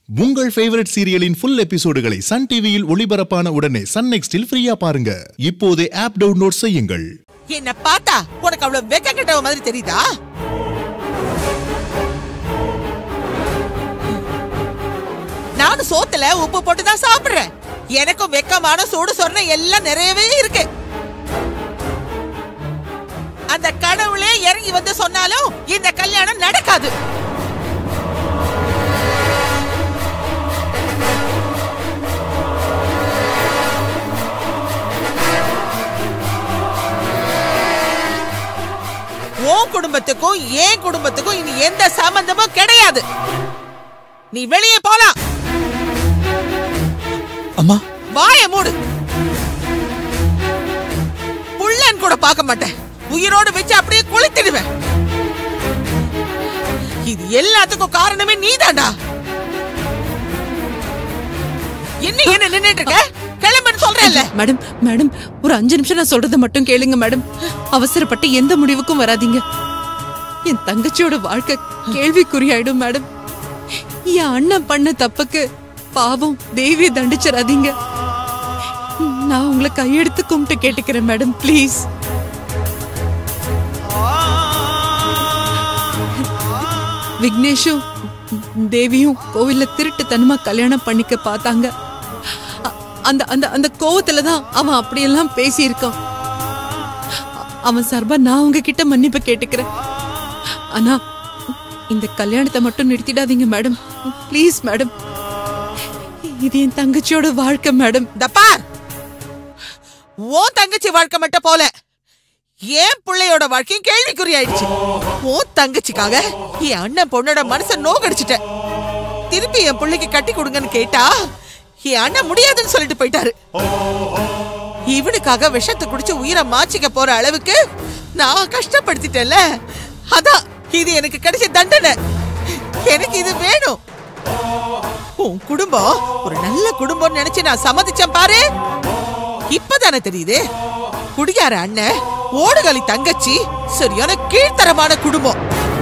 உங்கள் ஃபேவரட் சீரியலின் ஃபுல் எபிசோடுகளை சன் டிவியில் ஒளிபரப்பான உடனே சன் நெக்ஸ்டில் ஃப்ரீயா பாருங்க. இப்போதே ஆப் டவுன்லோட் செய்யுங்கள். என்ன பார்த்தா உனக்கு அவ்வளவு வெக்க கெட்டவ மாதிரி தெரியுதா? நான் சோத்துல உப்பு போட்டு தான் சாப்பிடுறேன். எனக்கும் வெக்கமான சூடு சொன்ன எல்லாம் நிறையவே இருக்கு. அந்த கடவுளே இறங்கி வந்து சொன்னாலும் இந்த கல்யாணம் நடக்காது. உன் குடும்பத்துக்கும் என் குடும்பத்துக்கும் இனி எந்த சம்பந்தமும் கிடையாது. நீ வெளியே போலாம். அம்மா வாயை மூடு. புள்ளன் கூட பார்க்க மாட்டேன். உயிரோடு வச்சு அப்படியே குளித்திடுவேன். இது எல்லாத்துக்கும் காரணமே நீதான்டா. என்ன நின்னுட்டு இருக்க? கிளம்புன்னு சொல்றேன்ல. மேடம் மேடம் ஒரு 5 நிமிஷம் நான் சொல்றத மட்டும் கேளுங்க மேடம். அவசரப்பட்டு எந்த முடிவுக்கும் வராதீங்க. என் தங்கச்சியோட வாழ்க்கை கேள்விக்குறியாயிடும் மேடம். என் அண்ணன் பண்ண தப்புக்கு பாவம் தேவியை தண்டிச்சிடாதீங்க. நான் உங்களை கையெடுத்து கும்பிட்டு கேட்டுக்கிறேன் மேடம், ப்ளீஸ். விக்னேஷும் தேவியும் கோவில்ல திருட்டுத்தனமா கல்யாணம் பண்ணிக்க பார்த்தாங்க. அந்த அந்த அந்த கோவத்துலதான் அவன் அப்படியெல்லாம் பேசி இருக்கான். அவன் சார்பா நான் உங்ககிட்ட மன்னிப்பு கேட்டுக்கிறேன். ஆனா இந்த கல்யாணத்தை மட்டும் நிறுத்திடாதீங்க மேடம், ப்ளீஸ் மேடம். இது என் தங்கச்சியோட வாழ்க்கை மேடம். தப்பார், உன் தங்கச்சி வாழ்க்கை மட்டும் போல என் பிள்ளையோட வாழ்க்கையும் கேள்விக்குறியாயிடுச்சு. உன் தங்கச்சிக்காக என் அண்ணன் பொண்ணோட மனசை நோக்கடிச்சிட்டேன். திருப்பி என் பிள்ளைக்கு கட்டி கொடுங்கன்னு கேட்டா என் அண்ணன் முடியாதுன்னு சொல்லிட்டு போயிட்டாரு. இவனுக்காக விஷத்தை குடிச்சு உயிரை மாச்சிக்க போற அளவுக்கு நான் கஷ்டப்படுத்திட்டேன்ல. அதான் இது எனக்கு கிடைச்ச தண்டனை. எனக்கு இது வேணும். உன் குடும்பம் ஒரு நல்ல குடும்பம் நினைச்சு நான் சம்மதிச்சேன் பாரு. இப்பதானே தெரியுது குடியார அண்ணன் ஓடுகாலி தங்கச்சி சரியான கீழ்த்தரமான குடும்பம்.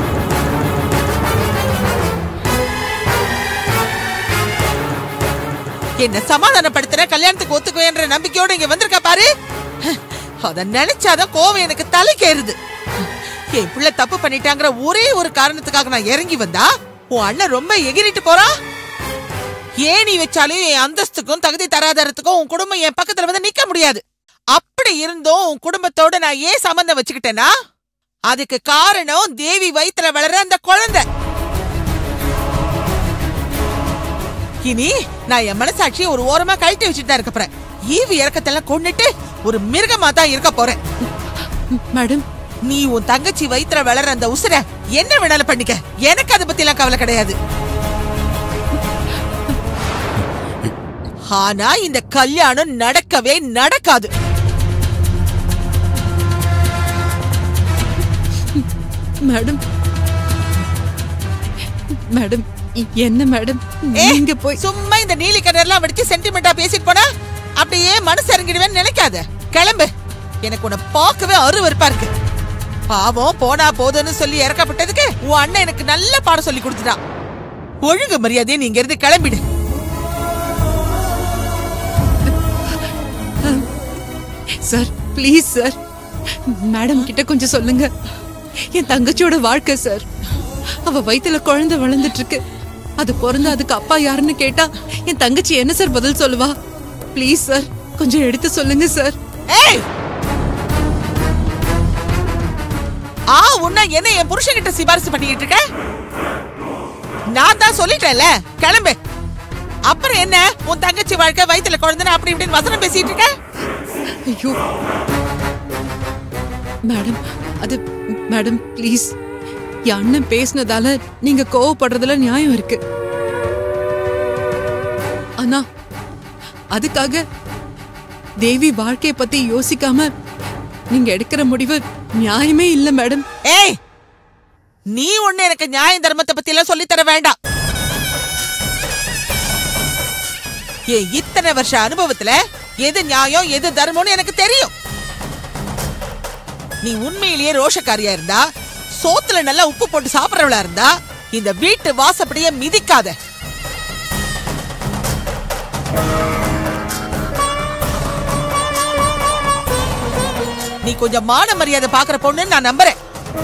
என்ன சமாதானப்படுத்துற கல்யாணத்துக்கு ஒத்துக்குவேன்ற நம்பிக்கையோட இங்க வந்திருக்க பாரு. அத நினைச்சாதான் கோவம் எனக்கு தலைக்கேறுது. என் பிள்ளை தப்பு பண்ணிட்டாங்கிற ஒரே ஒரு காரணத்துக்காக நான் இறங்கி வந்தா உன் அண்ணன் ரொம்ப எகிரிட்டு போறான். ஏன் நீ வச்சாலும் என் அந்தஸ்துக்கும் தகுதி தராதரத்துக்கும் உன் குடும்பம் என் பக்கத்துல வந்து நிக்க முடியாது. அப்படி இருந்தும் உன் குடும்பத்தோட நான் ஏன் சம்பந்தம் வச்சுக்கிட்டேன்னா அதுக்கு காரணம் தேவி வயித்துல வளர அந்த குழந்தை. இனி நான் என் மனசாட்சியை ஒரு ஓரமா கழட்டி வச்சுட்டு தான் இருக்க போறேன். ஈவு இறக்கத்தெல்லாம் கொண்டுட்டு ஒரு மிருகமா தான் இருக்க போறேன். மேடம், நீ உன் தங்கச்சி வயித்துல வளர அந்த உசுர என்ன வேணாலும் பண்ணிக்க. எனக்கு அதை பத்தி எல்லாம் கவலை கிடையாது. ஆனா இந்த கல்யாணம் நடக்கவே நடக்காது. மேடம் மேடம் என்ன மேடம் நீங்க போய் சும்மா இந்த நீலி கண்ணெல்லாம் வடிச்சு சென்டிமெண்டா பேசிட்டு போனா அப்படியே மனசு இறங்கிடுவேன்னு நினைக்காத. கிளம்பு. எனக்கு உன்னை பார்க்கவே அருவருப்பா இருக்கு. பாவம் போனா போதுன்னு சொல்லி இறக்கப்பட்டதுக்கு உன் அண்ணன் எனக்கு நல்ல பாடம் சொல்லி கொடுத்துட்டான். ஒழுங்கு மரியாதையை நீங்க இருந்து கிளம்பிடு. சார் ப்ளீஸ் சார், மேடம் கிட்ட கொஞ்சம் சொல்லுங்க. என் தங்கச்சியோட வாழ்க்கை சார். அவ வயித்துல குழந்தை வளர்ந்துட்டு இருக்கு. அது பிறந்த அதுக்கு அப்பா யாருன்னு கேட்டா என் தங்கச்சி என்ன சார் பதில் சொல்லுவா? ப்ளீஸ் சார் கொஞ்சம் எடுத்து சொல்லுங்க சார். உன்ன என்ன என் புருஷன் கிட்ட சிபாரிசு பண்ணிட்டு இருக்க? நான் தான் சொல்லிட்டேன்ல கிளம்பு. அப்புறம் என்ன உன் தங்கச்சி வாழ்க்கை வயித்துல குழந்தை அப்படி இப்படின்னு வசனம் பேசிட்டு இருக்க? ஐயோ மேடம், அது மேடம் ப்ளீஸ், என் அண்ணன் பேசினதால நீங்க கோவப்படுறதுல நியாயம் இருக்கு. ஆனா அதுக்காக தேவி வாழ்க்கைய பத்தி யோசிக்காம நீங்க எடுக்கிற முடிவு நியாயமே இல்ல மேடம். ஏய், நீ ஒண்ணு எனக்கு நியாய தர்மத்தை பத்தி எல்லாம் சொல்லி தர வேண்டாம். இத்தனை வருஷ அனுபவத்துல எது நியாயம் எது தர்மம்னு எனக்கு தெரியும். நீ உண்மையிலேயே ரோஷக்காரியா இருந்தா சோத்துல நல்லா உப்பு போட்டு சாப்பிடறவளா இருந்தா இந்த வீட்டு வாசப்படியே மிதிக்காத. நீ கொஞ்சம் மான மரியாதை பாக்குற பொண்ணுன்னு நான் நம்புறேன்.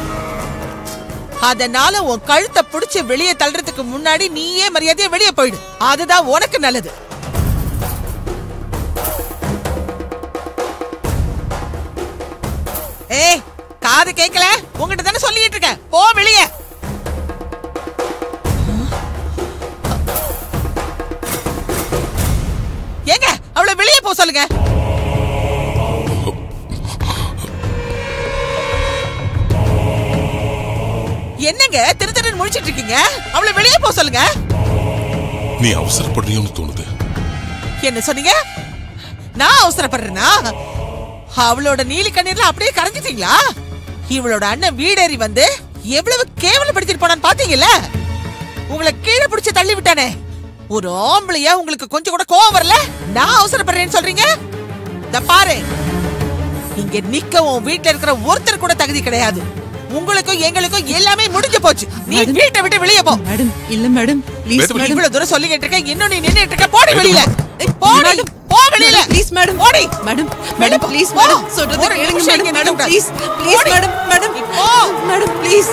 அதனால உன் கழுத்தை பிடிச்சு வெளியே தள்ளுறதுக்கு முன்னாடி நீயே மரியாதையா வெளியே போயிடு. அதுதான் உனக்கு நல்லது. ஏய், காது கேட்கல? உங்ககிட்ட தானே சொல்லிட்டு இருக்கேன், போ வெளியே. ஏங்க அவளை வெளியே போ சொல்லுங்க. என்னங்க திரு திருன்னு முடிச்சிட்டு இருக்கீங்க? அவளை வெளியே போ சொல்லுங்க. நீ அவசரப்படுறியோன்னு தோணுது. என்ன சொன்னீங்க? நான் அவசரப்படுறேனா? அவளோட நீலி கண்ணீர்ல அப்படியே கரைஞ்சிட்டீங்களா? இவளோட அண்ணன் வீடேறி வந்து எவ்வளவு கேவலப்படுத்திட்டு போனான்னு பாத்தீங்கல்ல? உங்களை கீழே பிடிச்சு தள்ளி விட்டானே. ஒரு ஆம்பளையா உங்களுக்கு கொஞ்சம் கூட கோவம் வரல? நான் அவசரப்படுறேன்னு சொல்றீங்க? இத பாரு, இங்க நிக்க உன் வீட்டுல இருக்கிற ஒருத்தர் கூட தகுதி கிடையாது. உங்களுக்கும் எங்களுக்கும் எல்லாமே முடிஞ்சு போச்சு. நீ வீட்டை விட்டு வெளியே போ. மேடம், இல்ல மேடம், ப்ளீஸ் மேடம். இவ்வளவு தூரம் சொல்லிக்கிட்டு இருக்க, இன்னும் நீ நின்னுட்டு இருக்க. போடி வெளியில. போடி, போ வெளியில. ப்ளீஸ் மேடம், போடி. மேடம், மேடம் ப்ளீஸ் மேடம், சொல்றத கேளுங்க madam. Madam please, please madam, madam போ. Madam please.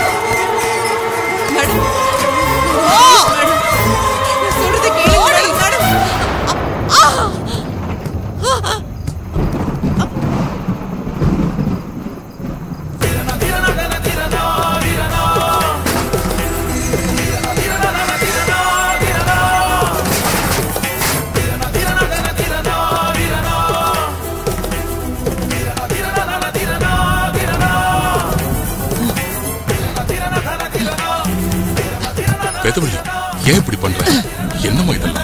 மேடம் போ. மேடம் சொல்றத கேளுங்க மேடம். வேதவழி, ஏன் இப்படி பண்ற? என்னமா இதெல்லாம்?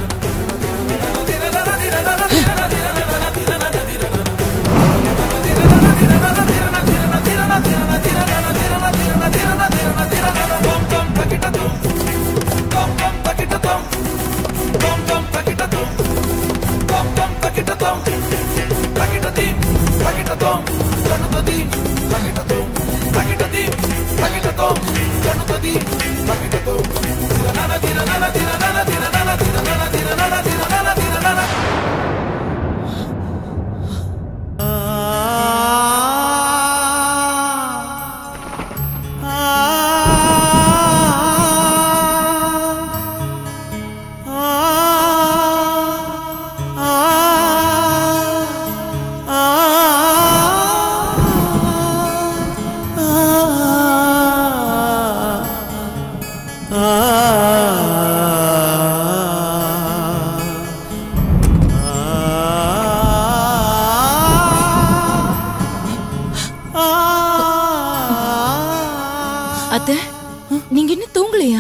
நீங்க இன்னும் தூங்கலையா?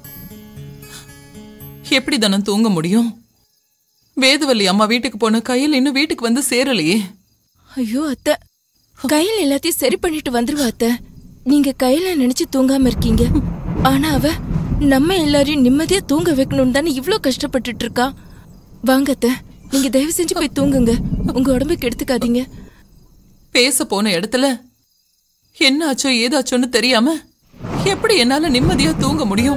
எப்படி தானே தூங்க முடியும்? வேதவல்லி அம்மா வீட்டுக்கு போன கையில் இன்னும் வீட்டுக்கு வந்து சேரலையே. ஐயோ அத்தை, கையில் எல்லாத்தையும் சரி பண்ணிட்டு வந்துருவா அத்தை. நீங்க கையில நினைச்சு தூங்காம இருக்கீங்க. ஆனா அவ நம்ம எல்லாரையும் நிம்மதியா தூங்க வைக்கணும்னு தானே இவ்ளோ கஷ்டப்பட்டுட்டு இருக்கா. வாங்க அத்தை, நீங்க தயவு செஞ்சு போய் தூங்குங்க. உங்க உடம்புக்கு எடுத்துக்காதீங்க. பேச போன இடத்துல என்ன ஆச்சோ ஏதாச்சோன்னு தெரியாம எப்படி என்னால நிம்மதியா தூங்க முடியும்?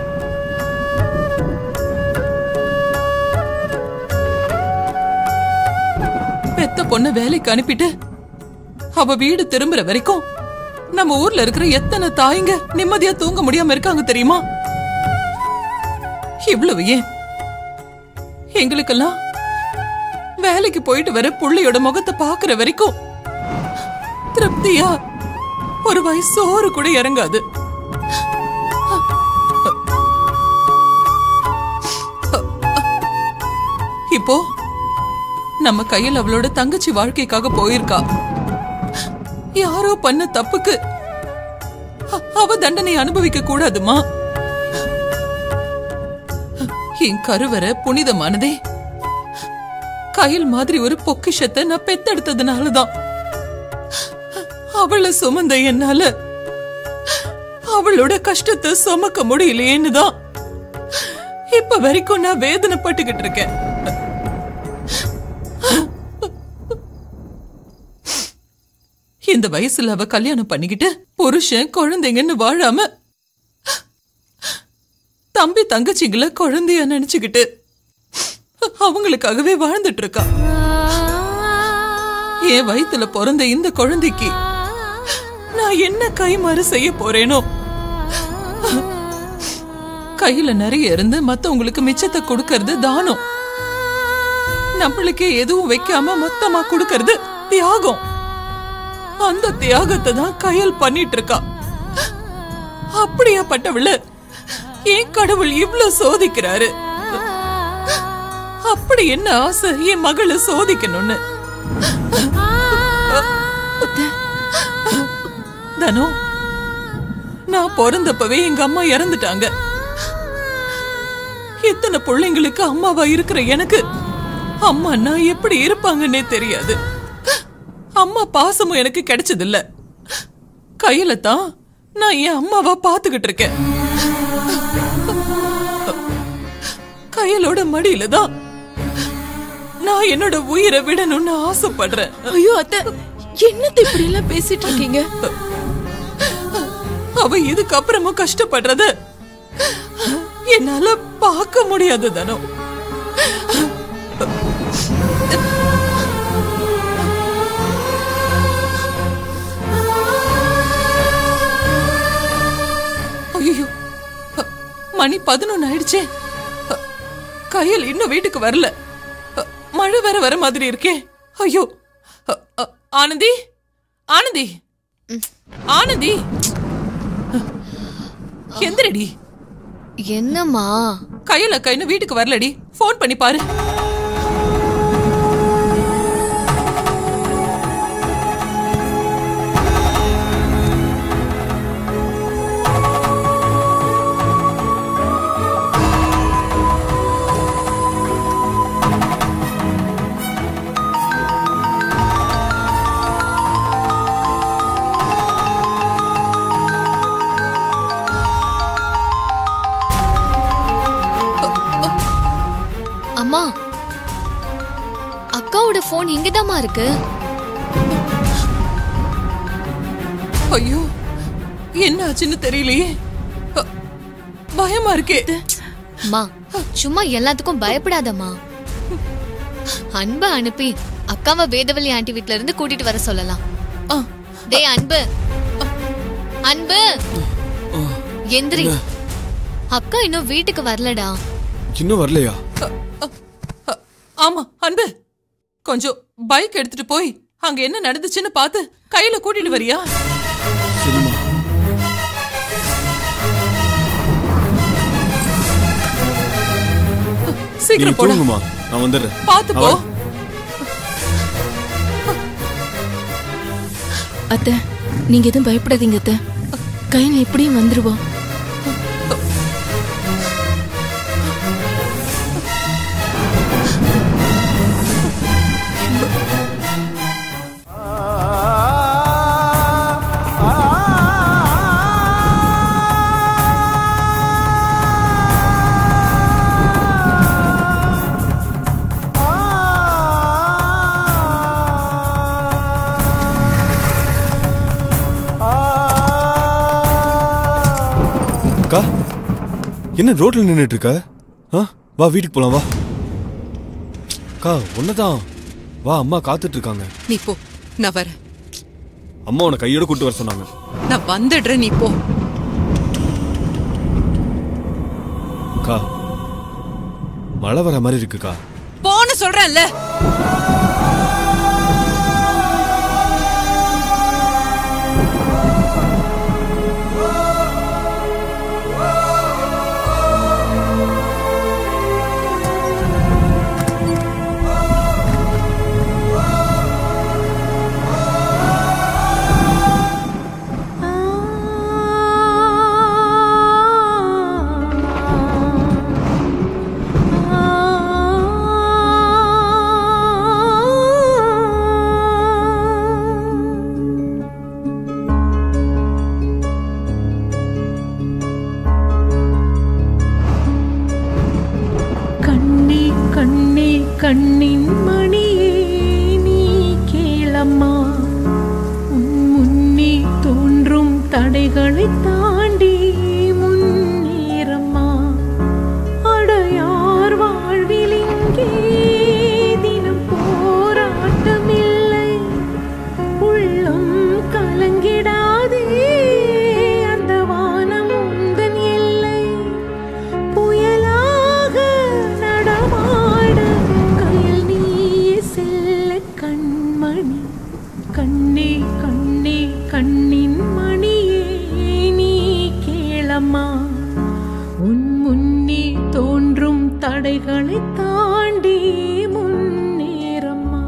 பெத்த பொண்ண வேலைக்கு அனுப்பிட்டு அவ வீடு திரும்புற வரைக்கும் நம்ம ஊர்ல இருக்கிற எத்தனை தாய்ங்க நிம்மதியா தூங்க முடியாம இருக்காங்க தெரியுமா? இவ்வளவு ஏன் எங்களுக்கெல்லாம் வேலைக்கு போயிட்டு வர புள்ளையோட முகத்தை பாக்குற வரைக்கும் திருப்தியா ஒரு வயசு சோறு கூட இறங்காது. இப்போ நம்ம கையில் அவளோட தங்கச்சி வாழ்க்கைக்காக போயிருக்கா. யாரோ பண்ண தப்புக்கு அவ தண்டனை அனுபவிக்க கூடாதுமா. என் கருவறை புனிதமானதே கையில் மாதிரி ஒரு பொக்கிஷத்தை நான் பெத்தெடுத்ததுனாலதான். அவளை சுமந்த என்னால அவளோட கஷ்டத்தை சுமக்க முடியலையேன்னுதான் இப்ப வரைக்கும் நான் வேதனைப்பட்டுக்கிட்டு இருக்கேன். இந்த வயசுல அவ கல்யாணம் பண்ணிக்கிட்டு புருஷன் குழந்தைங்கன்னு வாழாம தம்பி தங்கச்சிங்களை குழந்தைய நினைச்சுக்கிட்டு அவங்களுக்காகவே வாழ்ந்துட்டு இருக்கா. என் வயித்துல பிறந்த இந்த குழந்தைக்கு நான் என்ன கைமாறு செய்ய போறேனோ. கையில நிறைய இருந்து மத்தவங்களுக்கு மிச்சத்தை கொடுக்கறது தானம். நம்மளுக்கே எதுவும் வைக்காம மொத்தமா கொடுக்கறது தியாகம். அந்த தியாகத்தை தான் கையல் பண்ணிட்டு இருக்கா. அப்படியாப்பட்டவள ஏன் கடவுள் இவ்ளோ சோதிக்கிறாரு? அப்படி என்ன ஆசை என் மகளை சோதிக்கணும்னு? தனோ, நான் பிறந்தப்பவே எங்க அம்மா இறந்துட்டாங்க. இத்தனை பிள்ளைங்களுக்கு அம்மாவா இருக்கிற எனக்கு அம்மான்னா எப்படி இருப்பாங்கன்னே தெரியாது. அம்மா பாசமும் எனக்கு கிடைச்சதில்ல. கையில தான் நான் என் அம்மாவா பாத்துக்கிட்டு இருக்கேன். கையலோட மடியில தான் நான் என்னோட உயிரை விடணும்னு ஆசைப்படுறேன். ஐயோ அத்தை, என்னத்தை இப்படி எல்லாம் பேசிட்டு இருக்கீங்க? அவ இதுக்கப்புறமும் கஷ்டப்படுறத என்னால பார்க்க முடியாது தானோ. ஐயோ, மணி 11 ஆயிடுச்சே. கையில் இன்னும் வீட்டுக்கு வரல. மழை வேற வர மாதிரி இருக்கே. ஐயோ, ஆனந்தி, ஆனந்தி, ஆனந்தி, எந்திரடி. என்னம்மா? கையில கைன்னு வீட்டுக்கு வரலடி. போன் பண்ணி பாரு. அம்மா, அக்காவோட போன் இங்கதாம்மா இருக்கு. ஐயோ, என்ன ஆச்சுன்னு தெரியலையே. பயமா இருக்கே. அம்மா, சும்மா எல்லாத்துக்கும் பயப்படாதம்மா. அன்பை அனுப்பி அக்காவை வேதவல்லி ஆண்டி வீட்ல இருந்து கூட்டிட்டு வர சொல்லலாம். டேய் அன்பு, அன்பு எந்திரி. அக்கா இன்னும் வீட்டுக்கு வரலடா. இன்னும் வரலையா? ஆமா அன்பு, கொஞ்சம் பைக் எடுத்துட்டு போய் அங்க என்ன நடந்துச்சுன்னு பார்த்து கையில கூட்டிட்டு வரியா? சரிம்மா. சீக்கிரம் போடுங்கம்மா, நான் வந்துடுறேன். பாத்து போ. அத்தை, நீங்க எதுவும் பயப்படாதீங்க அத்தை. கையில எப்படியும் வந்துருவா. அக்கா, என்ன ரோட்ல நின்னுட்டு இருக்க? வா வீட்டுக்கு போலாம் வா. அக்கா ஒன்னதான் வா, அம்மா காத்துட்டு இருக்காங்க. நீ போ, நான் வரேன். அம்மா உன்னை கையோட கூட்டு வர சொன்னாங்க. நான் வந்துடுறேன், நீ போ. அக்கா, மழை வர மாதிரி இருக்குக்கா. போன்னு சொல்றேன்ல. கண்ணின் மணியே நீ கேளம்மா, உன் முன்னே தோன்றும் தடைகளை தாண்டி முன்னேறம்மா. அடையார் வாழ்வில் இங்கே தடைகளை தாண்டி முன்னேறம்மா.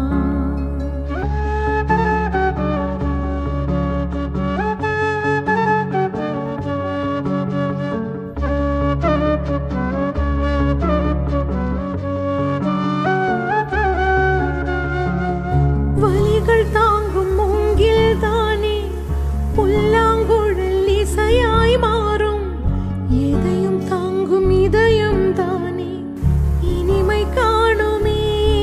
வலிகள் தாங்கும் மூங்கில் தானே புல்லாங்குழல் இசையாய் மாறும். எதையும் தாங்கும் இதயம் தானே இனிமை காணுமே.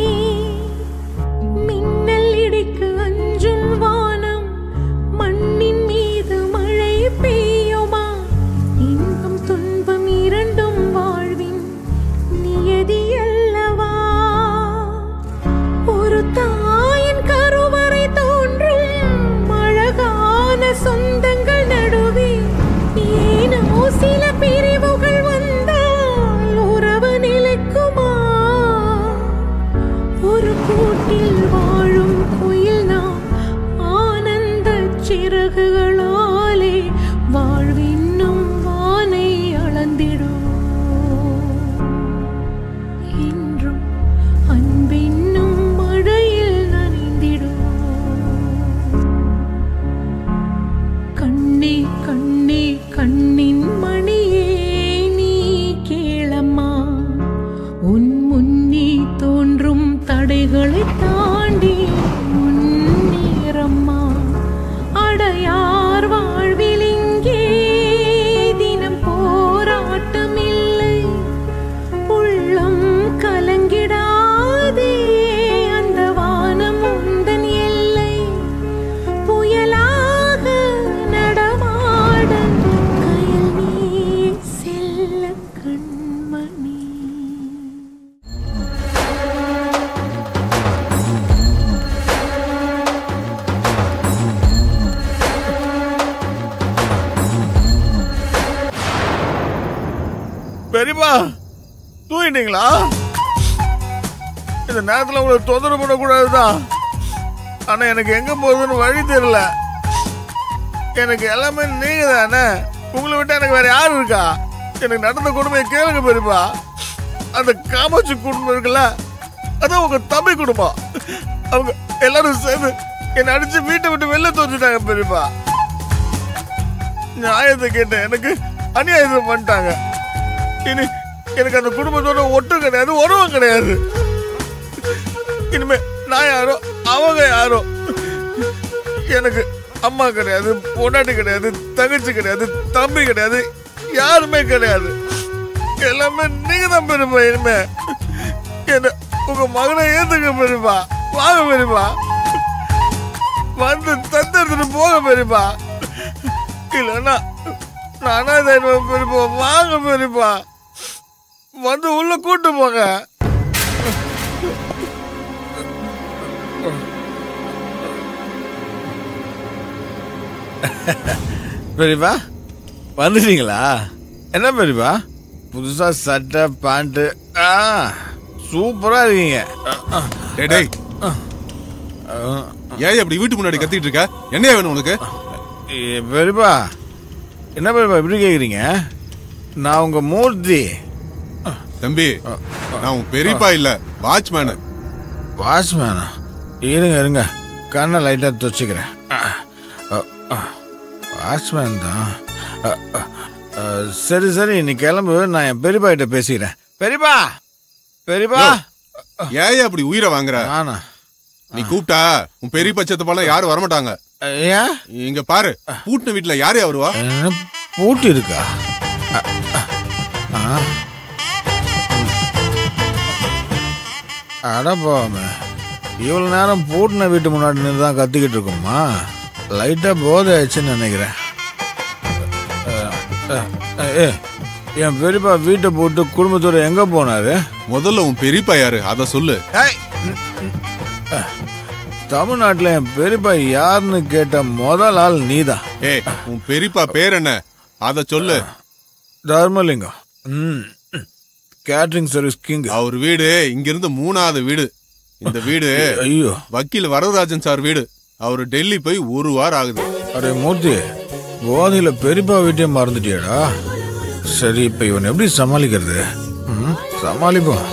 மின்னல் இடிக்கு அஞ்சும் வானம் மண்ணின் மீது மழை பெய்யுமா? இன்பம் துன்பம் இரண்டும் வாழ்வின் நியதி அல்லவா? ஒரு தாயின் கருவறை தோன்றும் அழகான சொந்தங்கள் நடுவே ஏனோ சில பிரிவுகள் வந்தால் உறவு நிலைக்குமா? ஒரு கூட்டில் வாழும் குயில் நாம் ஆனந்த சிறகுகளாலே வாழ்வின்னும் வானை அளந்திடும். என்றும் அன்பின்னும் மழையில் நனைந்திடும். கண்ணே கண்ணே கண்ணின் மணியே நீ கேளம்மா. உன் முன்னே தோன்றும் தடைகளை தாண்டி முன்னேறம்மா. அடையார் வாழ்வில் இங்கே தினம் போராட்டம் இல்லை. உள்ளம் கலங்கிடாதே அந்த வானம் உந்தன் எல்லை. புயலாக நடமாட கயல் நீ செல்ல கண்மணி. பெரியப்பா தூங்கிட்டீங்களா? இந்த நேரத்தில் உங்களை தொந்தரவு பண்ணக்கூடாதுதான். ஆனா எனக்கு எங்க போகுதுன்னு வழி தெரியல. எனக்கு எல்லாமே நீங்க தானே. உங்களை விட்டு எனக்கு வேற யாரு இருக்கா? எனக்கு நடந்த கொடுமையை கேளுங்க பெரியப்பா. அந்த காமாட்சி குடும்பம் இருக்குல்ல, அதான் உங்க தம்பி குடும்பம். அவங்க எல்லாரும் சேர்ந்து என்னை அடிச்சு வீட்டை விட்டு வெளில தோச்சுட்டாங்க பெரியப்பா. நியாயத்தை கேட்டேன், எனக்கு அநியாயத்தை பண்ணிட்டாங்க. இனி எனக்கு அந்த குடும்பத்தோட ஒட்டும் கிடையாது, உறவும் கிடையாது. இனிமே நான் யாரோ அவங்க யாரோ. எனக்கு அம்மா கிடையாது, பொண்டாட்டி கிடையாது, தங்கச்சி கிடையாது, தம்பி கிடையாது, யாருமே கிடையாது. எல்லாமே நீங்க தான் பெரியப்பா. இனிமே என்ன உங்க மகனை ஏத்துக்க பெரியப்பா. வாங்க பெரியப்பா, வந்து தத்தெடுத்துட்டு போக பெரியப்பா. இல்லைன்னா நானா பெரியப்பா. வாங்க பெரியப்பா, வந்து உள்ள கூட்டு போங்க. பெரியப்பா வந்துட்டீங்களா? என்ன பெரியப்பா புதுசா சட்டை பேண்ட் சூப்பரா இருக்கீங்க. ஏன் அப்படி வீட்டு முன்னாடி கத்திட்டு இருக்க? என்ன வேணும் உனக்கு? பெரியப்பா என்ன பெரியப்பா இப்படி கேக்குறீங்க? நான் உங்க மூர்த்தி. தம்பி நான் உன் பெரியப்பா இல்ல, வாட்ச்மேனு. வாட்ச்மேனா? இருங்க இருங்க, கண்ணை லைட்டா துவச்சிக்கிறேன். வாட்ச்மேன் தான். சரி சரி, நீ கிளம்பு, நான் என் பெரியப்பா கிட்ட பேசிக்கிறேன். பெரியப்பா பெரியப்பா ஏன் அப்படி உயிரை வாங்குற? நானா? நீ கூப்பிட்டா உன் பெரிய பட்சத்தை போல யாரும் வரமாட்டாங்க. ஏன்? இங்க பாரு, பூட்டின வீட்டுல யாரு வருவா? பூட்டு இருக்கா? அடப்பாம இவ்வளவு நேரம் பூட்டின வீட்டு முன்னாடி நின்று தான் கத்திக்கிட்டு இருக்கோமா? லைட்டா போதை ஆயிடுச்சுன்னு நினைக்கிறேன். என் பெரியப்பா வீட்டை போட்டு குடும்பத்தோட எங்க போனாரு? முதல்ல உன் பெரியப்பா யாரு அத சொல்லு. தமிழ்நாட்டுல என் பெரியப்பா யாருன்னு கேட்ட முதல் ஆள் நீதான். உன் பெரியப்பா பேர் என்ன அத சொல்லு. Dharmalingam, catering service king. அவர் வீடு இங்க இருந்து 3வது வீடு. இந்த வீடு ஐயோ வக்கீல் வரதராஜன் சார் வீடு. அவரு டெல்லி போய் 1 வாரம் ஆகுது. அரே மூர்த்தி, போதையில பெரியப்பா வீட்டையும் மறந்துட்டியாடா? சரி, இப்ப இவன் எப்படி சமாளிக்கிறது? சமாளிப்போம்.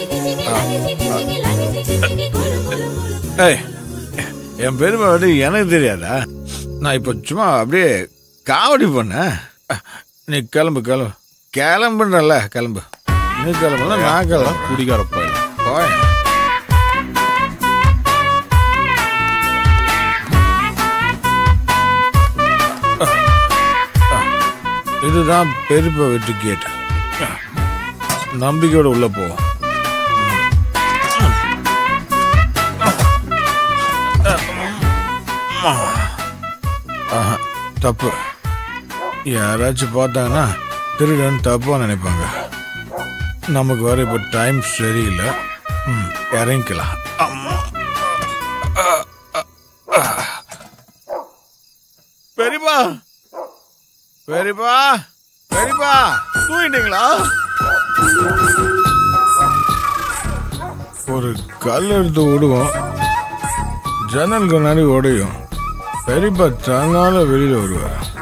ஏய், என் பெருமை வந்து எனக்கு தெரியாதா? நான் இப்போ சும்மா அப்படியே காமெடி பண்ணேன். நீ கிளம்பு கிளம்பு கிளம்புன்றல, கிளம்பு. நீ கிளம்புனா நான் கிளம்ப. குடிகார பையன். போய் இதுதான் பெருப்பை வெட்டு கேட். நம்பிக்கையோட உள்ள போவோம். தப்பு. யாராச்சும் பார்த்தாங்கன்னா திருடன் தப்பா நினைப்பாங்க. நமக்கு வர இப்ப டைம் சரியில்லை. இறங்கிக்கலாம். பெரியப்பா பெரியப்பா பெரியப்பா தூங்கிட்டீங்களா? ஒரு கல் எடுத்து விடுவோம், ஜன்னல் கண்ணாடி உடையும். பெரியப்பா தன்னால வெளியில வருவார்.